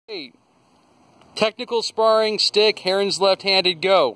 Hey, technical sparring, stick, Haran's left-handed, go.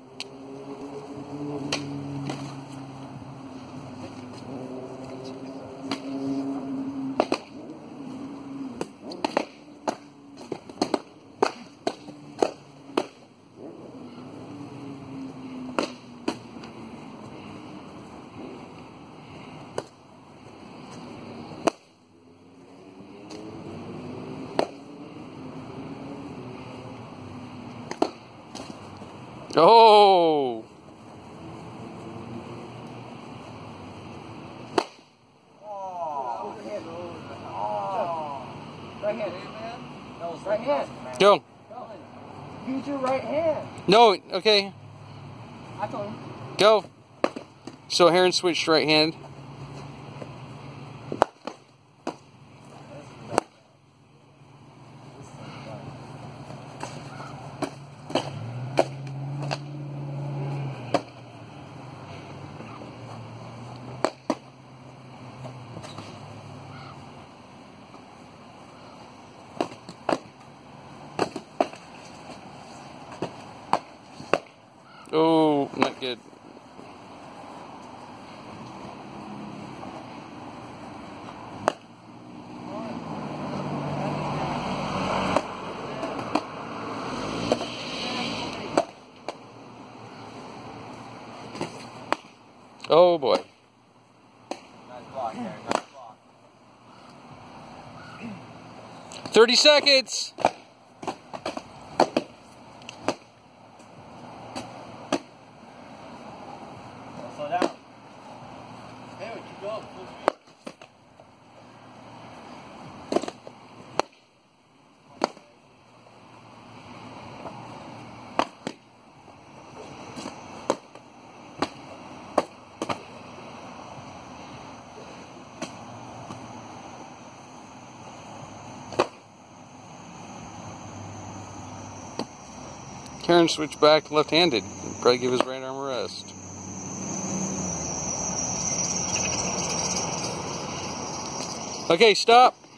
Oh! Right hand. That was right hand. Go. Use your right hand. No, okay. I told him. Go. So Haran switched right hand. Oh, not good. Oh boy. Nice block, Haran. Nice block. 30 seconds. Slow down. Hey, keep going. Full speed. Haran switched back left-handed. Probably give his right arm a rest. Okay, stop.